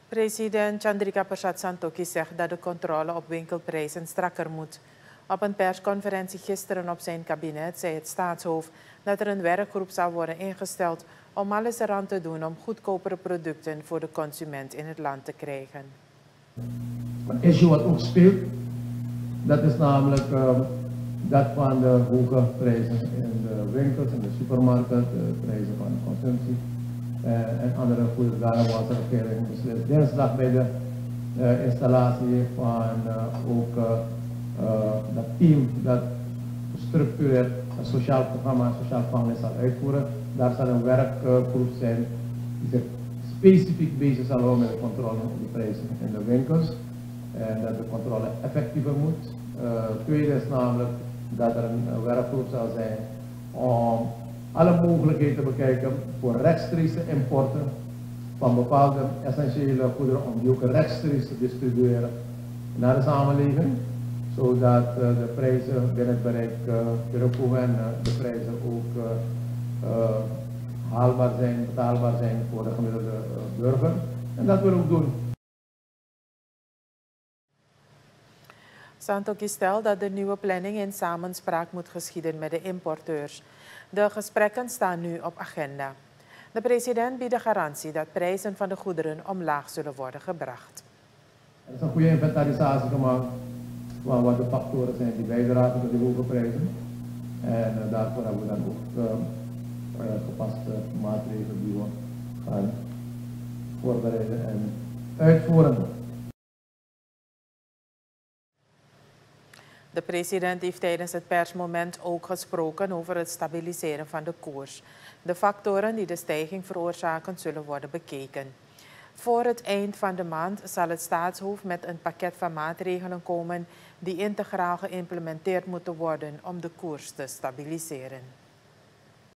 President Chandrika Persat Santokhi zegt dat de controle op winkelprijzen strakker moet. Op een persconferentie gisteren op zijn kabinet zei het staatshoofd dat er een werkgroep zal worden ingesteld om alles eraan te doen om goedkopere producten voor de consument in het land te krijgen. Een issue wat ook speelt, dat is namelijk dat van de hoge prijzen in de winkels, in de supermarkten, de prijzen van de consumptie en andere goede zaken wat de regering beslist. Dinsdag bij de installatie van ook dat team dat gestructureerd een sociaal programma, een sociaal plan zal uitvoeren. Daar zal een werkgroep zijn die zich specifiek bezig zal houden met de controle op de prijzen in de winkels. En dat de controle effectiever moet. Tweede is namelijk dat er een werkgroep zal zijn om alle mogelijkheden te bekijken voor rechtstreekse importen van bepaalde essentiële goederen, om die ook rechtstreeks te distribueren naar de samenleving, zodat de prijzen binnen het bereik terugkomen en de prijzen ook haalbaar zijn, betaalbaar zijn voor de gemiddelde burger. En dat willen we ook doen. Santokhi stelt dat de nieuwe planning in samenspraak moet geschieden met de importeurs. De gesprekken staan nu op agenda. De president biedt de garantie dat prijzen van de goederen omlaag zullen worden gebracht. Er is een goede inventarisatie gemaakt van wat de factoren zijn die bijdragen tot die hoge prijzen. En daarvoor hebben we dan ook gepaste maatregelen die we gaan voorbereiden en uitvoeren. De president heeft tijdens het persmoment ook gesproken over het stabiliseren van de koers. De factoren die de stijging veroorzaken zullen worden bekeken. Voor het eind van de maand zal het staatshoofd met een pakket van maatregelen komen die integraal geïmplementeerd moeten worden om de koers te stabiliseren.